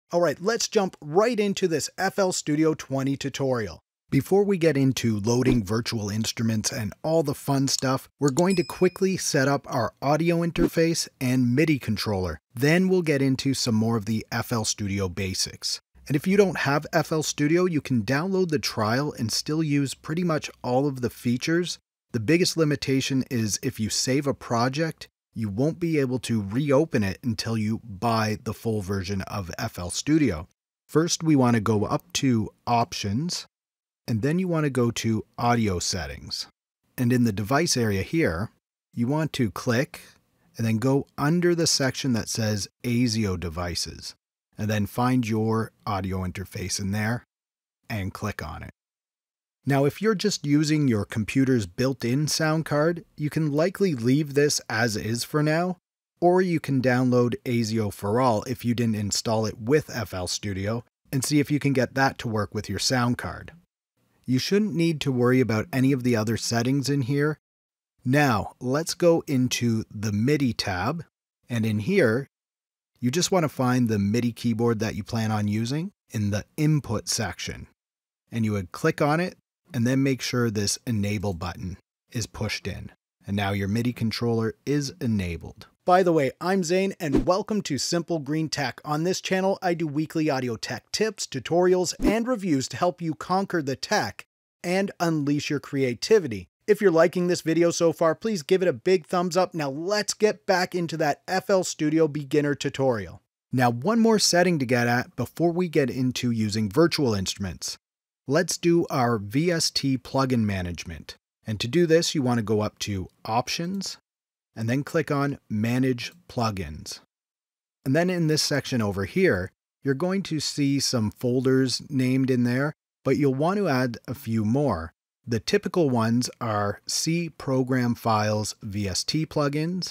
Alright, let's jump right into this FL Studio 20 tutorial. Before we get into loading virtual instruments and all the fun stuff, we're going to quickly set up our audio interface and MIDI controller. Then we'll get into some more of the FL Studio basics. And if you don't have FL Studio, you can download the trial and still use pretty much all of the features. The biggest limitation is if you save a project, you won't be able to reopen it until you buy the full version of FL Studio. First, we want to go up to Options, and then you want to go to Audio Settings. And in the device area here, you want to click and then go under the section that says ASIO devices, and then find your audio interface in there and click on it. Now, if you're just using your computer's built-in sound card, you can likely leave this as is for now, or you can download ASIO for All if you didn't install it with FL Studio and see if you can get that to work with your sound card. You shouldn't need to worry about any of the other settings in here. Now, let's go into the MIDI tab, and in here, you just want to find the MIDI keyboard that you plan on using in the Input section, and you would click on it, and then make sure this Enable button is pushed in. And now your MIDI controller is enabled. By the way, I'm Zane and welcome to Simple Green Tech. On this channel, I do weekly audio tech tips, tutorials, and reviews to help you conquer the tech and unleash your creativity. If you're liking this video so far, please give it a big thumbs up. Now let's get back into that FL Studio beginner tutorial. Now, one more setting to get at before we get into using virtual instruments. Let's do our VST plugin management. And to do this, you want to go up to Options and then click on Manage Plugins. And then in this section over here, you're going to see some folders named in there, but you'll want to add a few more. The typical ones are C Program Files VST plugins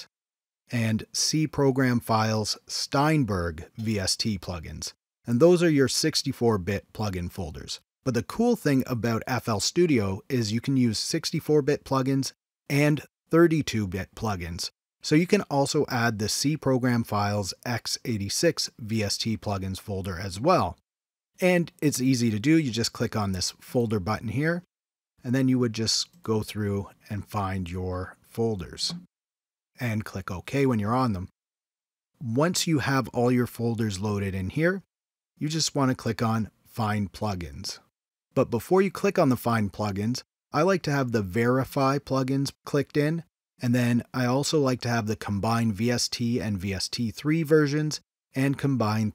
and C Program Files Steinberg VST plugins. And those are your 64-bit plugin folders. But the cool thing about FL Studio is you can use 64-bit plugins and 32-bit plugins. So you can also add the C Program Files x86 VST plugins folder as well. And it's easy to do. You just click on this folder button here, and then you would just go through and find your folders and click OK when you're on them. Once you have all your folders loaded in here, you just want to click on Find Plugins. But before you click on the Find Plugins, I like to have the Verify plugins clicked in, and then I also like to have the Combine VST and VST3 versions and Combine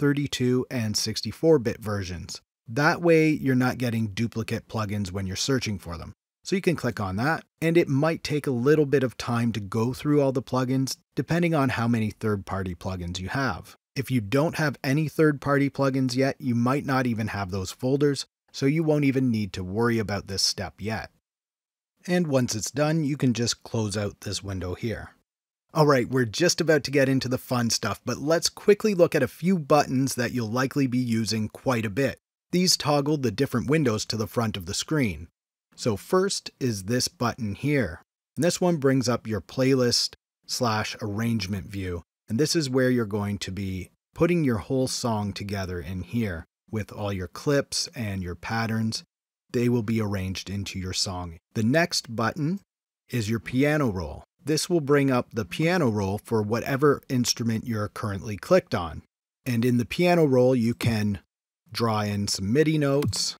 32 and 64-bit versions. That way you're not getting duplicate plugins when you're searching for them. So you can click on that, and it might take a little bit of time to go through all the plugins depending on how many third-party plugins you have. If you don't have any third-party plugins yet, you might not even have those folders, so you won't even need to worry about this step yet. And once it's done, you can just close out this window here. Alright, we're just about to get into the fun stuff, but let's quickly look at a few buttons that you'll likely be using quite a bit. These toggle the different windows to the front of the screen. So first is this button here. And this one brings up your playlist/arrangement view. And this is where you're going to be putting your whole song together in here. With all your clips and your patterns, they will be arranged into your song. The next button is your piano roll. This will bring up the piano roll for whatever instrument you're currently clicked on. And in the piano roll, you can draw in some MIDI notes,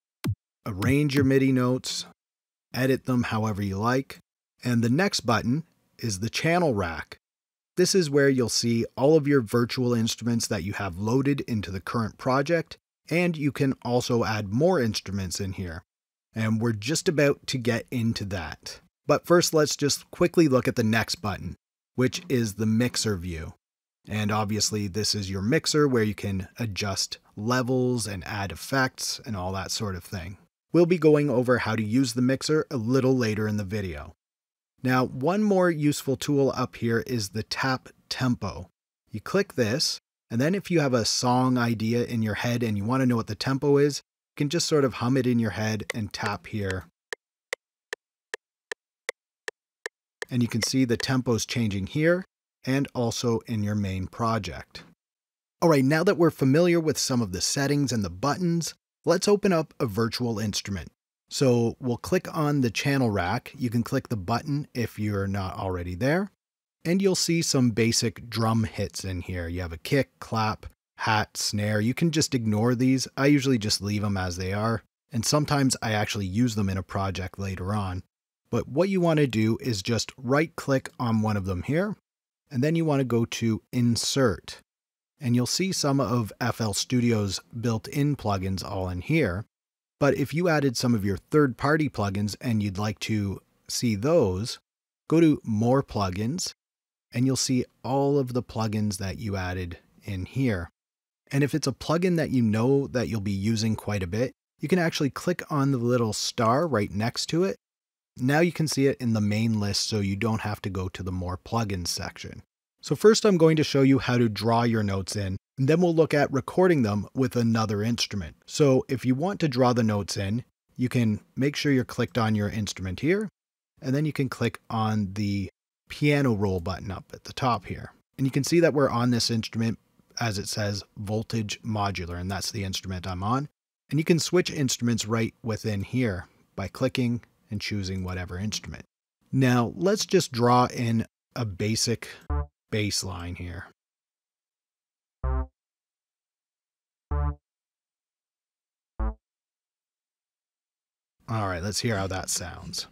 arrange your MIDI notes, edit them however you like. And the next button is the channel rack. This is where you'll see all of your virtual instruments that you have loaded into the current project, and you can also add more instruments in here. And we're just about to get into that. But first, let's just quickly look at the next button, which is the mixer view. And obviously, this is your mixer where you can adjust levels and add effects and all that sort of thing. We'll be going over how to use the mixer a little later in the video. Now, one more useful tool up here is the tap tempo. You click this, and then if you have a song idea in your head and you want to know what the tempo is, you can just sort of hum it in your head and tap here. And you can see the tempo's changing here and also in your main project. Alright, now that we're familiar with some of the settings and the buttons, let's open up a virtual instrument. So we'll click on the channel rack. You can click the button if you're not already there. And you'll see some basic drum hits in here. You have a kick, clap, hat, snare. You can just ignore these. I usually just leave them as they are. And sometimes I actually use them in a project later on. But what you want to do is just right click on one of them here. And then you want to go to Insert. And you'll see some of FL Studio's built-in plugins all in here. But if you added some of your third-party plugins and you'd like to see those, go to More Plugins, and you'll see all of the plugins that you added in here. And if it's a plugin that you know that you'll be using quite a bit, you can actually click on the little star right next to it. Now you can see it in the main list, so you don't have to go to the More Plugins section. So first I'm going to show you how to draw your notes in, and then we'll look at recording them with another instrument. So if you want to draw the notes in, you can make sure you're clicked on your instrument here, and then you can click on the piano roll button up at the top here. And you can see that we're on this instrument as it says voltage modular, and that's the instrument I'm on. And you can switch instruments right within here by clicking and choosing whatever instrument. Now let's just draw in a basic bass line here. All right, let's hear how that sounds.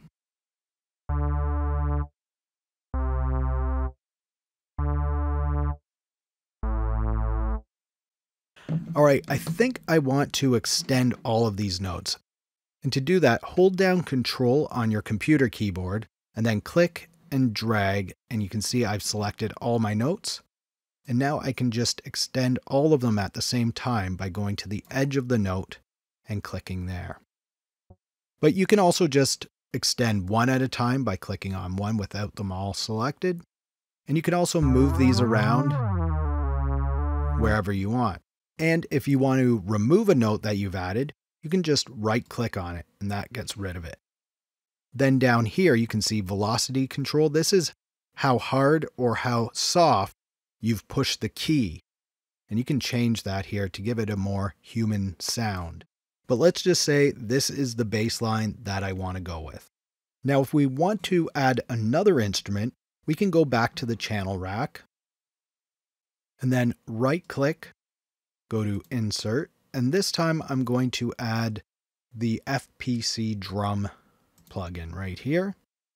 All right, I think I want to extend all of these notes. And to do that, hold down Control on your computer keyboard and then click and drag, and you can see I've selected all my notes. And now I can just extend all of them at the same time by going to the edge of the note and clicking there. But you can also just extend one at a time by clicking on one without them all selected. And you can also move these around wherever you want. And if you want to remove a note that you've added, you can just right click on it and that gets rid of it. Then down here, you can see velocity control. This is how hard or how soft you've pushed the key. And you can change that here to give it a more human sound. But let's just say this is the bass line that I want to go with. Now, if we want to add another instrument, we can go back to the channel rack and then right click, go to Insert. And this time I'm going to add the FPC drum plugin right here.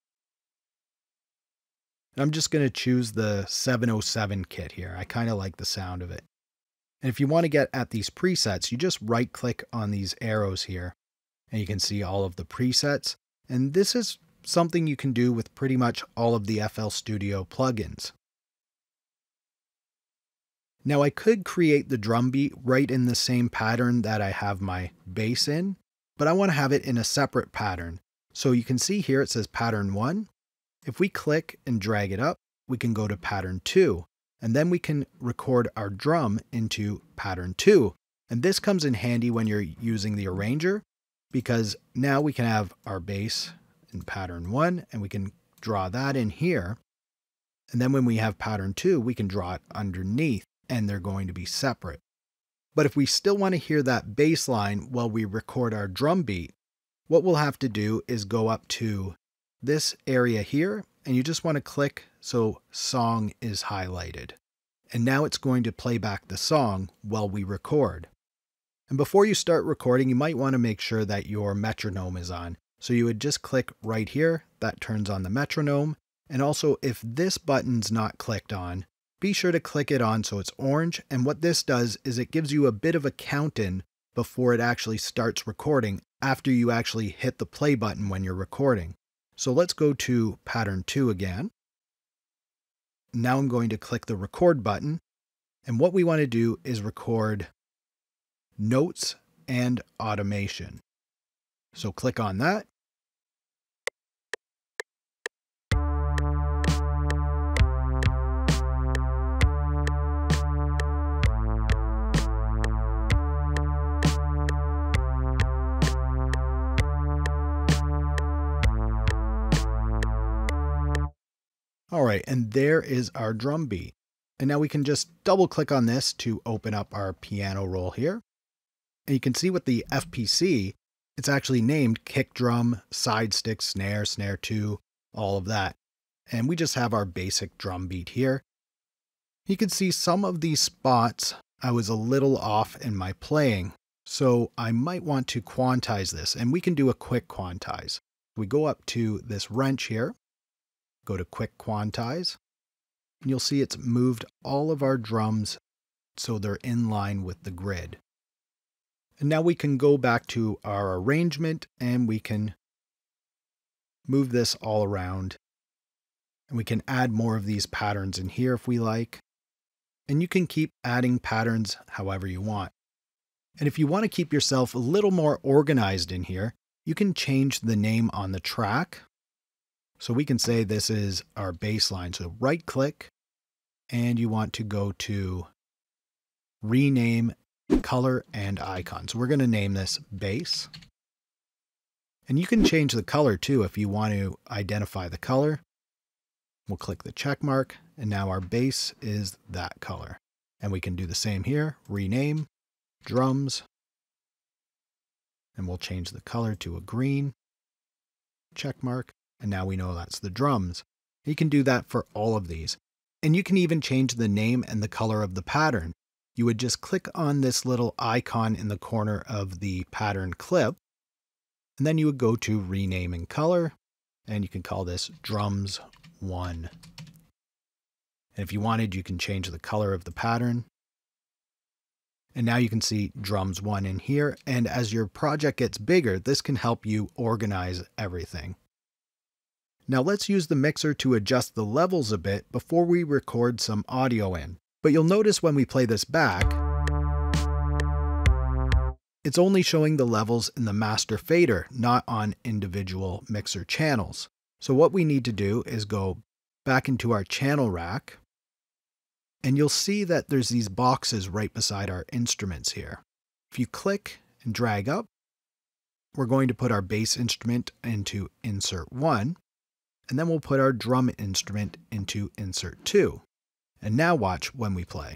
And I'm just going to choose the 707 kit here. I kind of like the sound of it. And if you want to get at these presets, you just right click on these arrows here and you can see all of the presets. And this is something you can do with pretty much all of the FL Studio plugins. Now I could create the drum beat right in the same pattern that I have my bass in, but I want to have it in a separate pattern. So you can see here it says pattern 1. If we click and drag it up, we can go to pattern 2, and then we can record our drum into pattern 2. And this comes in handy when you're using the arranger, because now we can have our bass in pattern 1 and we can draw that in here. And then when we have pattern 2, we can draw it underneath and they're going to be separate. But if we still want to hear that bass line while we record our drum beat, what we'll have to do is go up to this area here and you just want to click so song is highlighted. And now it's going to play back the song while we record. And before you start recording, you might want to make sure that your metronome is on. So you would just click right here, that turns on the metronome. And also if this button's not clicked on, be sure to click it on so it's orange. And what this does is it gives you a bit of a count-in before it actually starts recording after you actually hit the play button when you're recording. So let's go to pattern 2 again. Now I'm going to click the record button. And what we want to do is record notes and automation. So click on that. All right, and there is our drum beat. And now we can just double click on this to open up our piano roll here. And you can see with the FPC, it's actually named kick drum, side stick, snare, snare 2, all of that. And we just have our basic drum beat here. You can see some of these spots I was a little off in my playing, so I might want to quantize this, and we can do a quick quantize. We go up to this wrench here, go to quick quantize, and you'll see it's moved all of our drums so they're in line with the grid. And now we can go back to our arrangement and we can move this all around. And we can add more of these patterns in here if we like. And you can keep adding patterns however you want. And if you want to keep yourself a little more organized in here, you can change the name on the track. So we can say this is our bass line. So right click and you want to go to rename color and icon. So we're going to name this bass. And you can change the color too if you want to identify the color. We'll click the check mark and now our bass is that color. And we can do the same here, rename, drums, and we'll change the color to a green, check mark, and now we know that's the drums. You can do that for all of these. And you can even change the name and the color of the pattern. You would just click on this little icon in the corner of the pattern clip, and then you would go to rename and color, and you can call this drums 1. And if you wanted, you can change the color of the pattern. And now you can see drums 1 in here. And as your project gets bigger, this can help you organize everything. Now let's use the mixer to adjust the levels a bit before we record some audio in. But you'll notice when we play this back, it's only showing the levels in the master fader, not on individual mixer channels. So what we need to do is go back into our channel rack, and you'll see that there's these boxes right beside our instruments here. If you click and drag up, we're going to put our bass instrument into insert 1, and then we'll put our drum instrument into insert 2. And now watch when we play.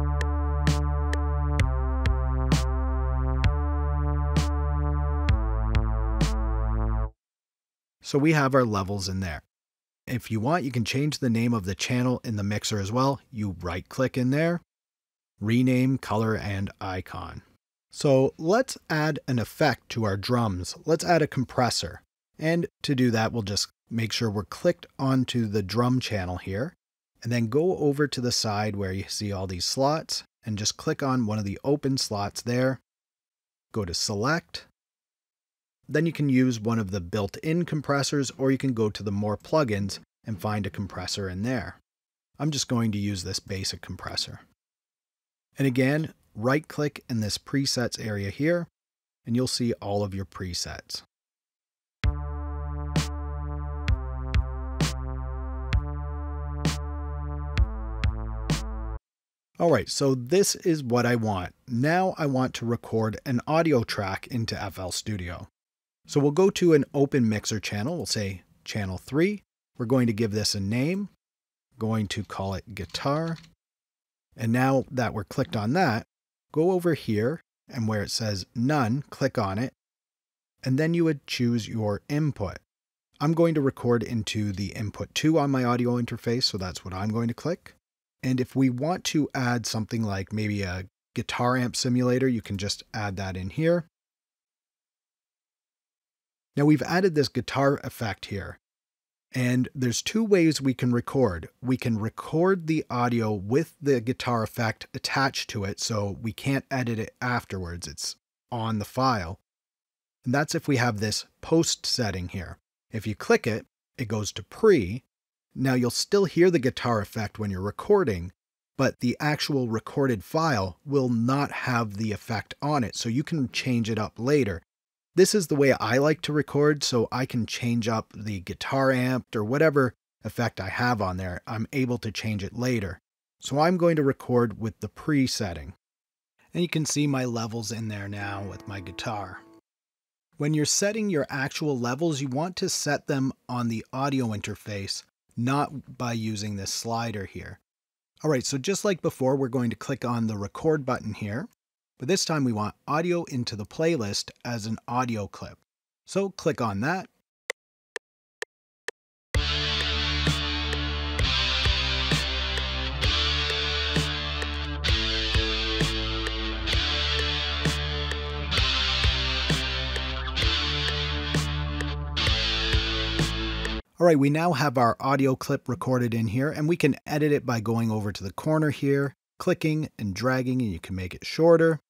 So we have our levels in there. If you want, you can change the name of the channel in the mixer as well. You right click in there, rename color and icon. So let's add an effect to our drums. Let's add a compressor. And to do that, we'll just make sure we're clicked onto the drum channel here. And then go over to the side where you see all these slots and just click on one of the open slots there. Go to select. Then you can use one of the built-in compressors, or you can go to the more plugins and find a compressor in there. I'm just going to use this basic compressor. And again, right click in this presets area here, and you'll see all of your presets. All right, so this is what I want. Now I want to record an audio track into FL Studio. So we'll go to an open mixer channel. We'll say channel 3. We're going to give this a name, going to call it guitar. And now that we're clicked on that, go over here and where it says none, click on it. And then you would choose your input. I'm going to record into the input 2 on my audio interface, so that's what I'm going to click. And if we want to add something like maybe a guitar amp simulator, you can just add that in here. Now we've added this guitar effect here, and there's 2 ways we can record. We can record the audio with the guitar effect attached to it, so we can't edit it afterwards. It's on the file. And that's if we have this post setting here. If you click it, it goes to pre. Now you'll still hear the guitar effect when you're recording, but the actual recorded file will not have the effect on it, so you can change it up later. This is the way I like to record, so I can change up the guitar amp or whatever effect I have on there. I'm able to change it later. So I'm going to record with the pre setting. And you can see my levels in there now with my guitar. When you're setting your actual levels, you want to set them on the audio interface, not by using this slider here. All right, so just like before, we're going to click on the record button here, but this time we want audio into the playlist as an audio clip. So click on that. All right, we now have our audio clip recorded in here, and we can edit it by going over to the corner here, clicking and dragging, and you can make it shorter.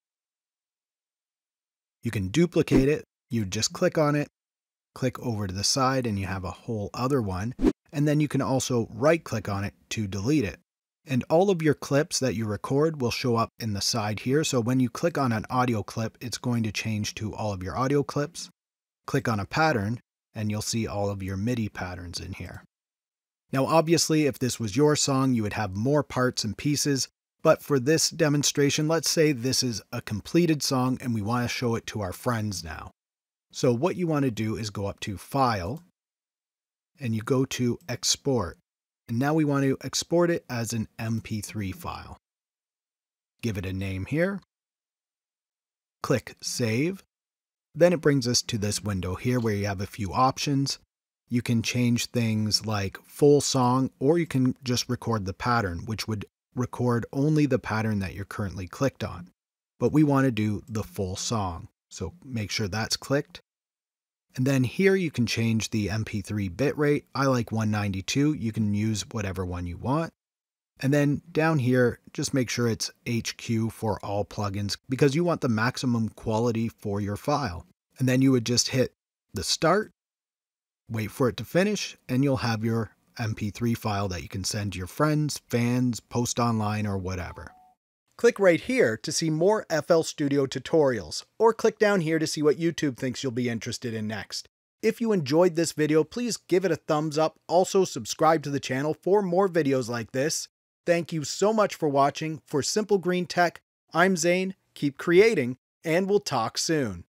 You can duplicate it. You just click on it, click over to the side, and you have a whole other one. And then you can also right-click on it to delete it. And all of your clips that you record will show up in the side here. So when you click on an audio clip, it's going to change to all of your audio clips. Click on a pattern, and you'll see all of your MIDI patterns in here. Now, obviously, if this was your song, you would have more parts and pieces, but for this demonstration, let's say this is a completed song and we want to show it to our friends now. So what you want to do is go up to File, and you go to Export. And now we want to export it as an MP3 file. Give it a name here. Click Save. Then it brings us to this window here where you have a few options. You can change things like full song, or you can just record the pattern, which would record only the pattern that you're currently clicked on. But we want to do the full song, so make sure that's clicked. And then here you can change the MP3 bitrate. I like 192. You can use whatever one you want. And then down here, just make sure it's HQ for all plugins because you want the maximum quality for your file. And then you would just hit the start, wait for it to finish, and you'll have your MP3 file that you can send to your friends, fans, post online, or whatever. Click right here to see more FL Studio tutorials, or click down here to see what YouTube thinks you'll be interested in next. If you enjoyed this video, please give it a thumbs up. Also, subscribe to the channel for more videos like this. Thank you so much for watching. For Simple Green Tech, I'm Zane. Keep creating, and we'll talk soon.